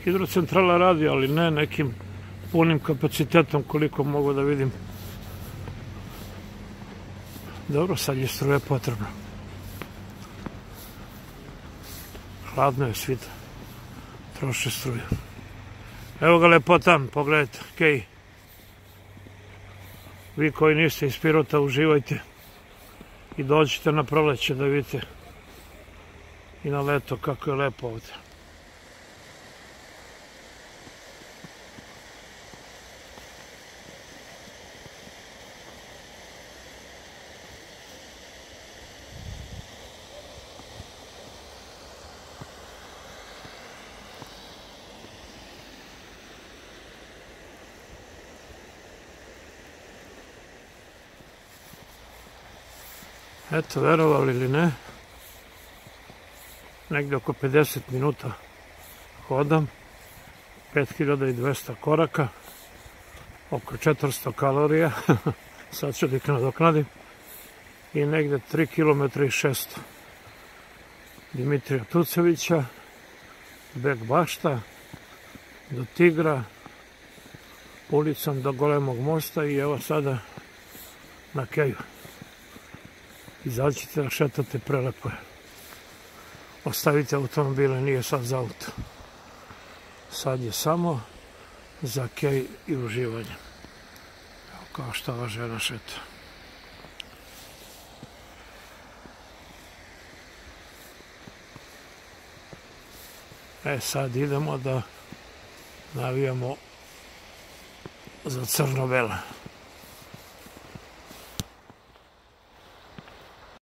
Hidrocentrala radi, ali ne nekim punim kapacitetom koliko mogu da vidim. Dobro, sad je struje potrebno. Hladno je, svi troše struju. Evo ga lepotan, pogledajte, Kej. Vi koji niste iz Pirota, uživajte i dođite na proleće da vidite i na leto kako je lepo ovdje. Eto, verovali ili ne, negdje oko 50 minuta hodam, 5200 koraka, oko 400 kalorija, sad ću da ih nadoknadim, i negdje 3 km i 600. Dimitrija Tucovića, Bek Bašta, do Tigra, ulicom do Golemog mosta i evo sada na Keju. Izađite da šetate, prelepo je. Ostavite automobile, nije sad za auto. Sad je samo za Kej i uživanje. Evo kao što ova žena šeta. Sad idemo da navijamo za Crno-Bela.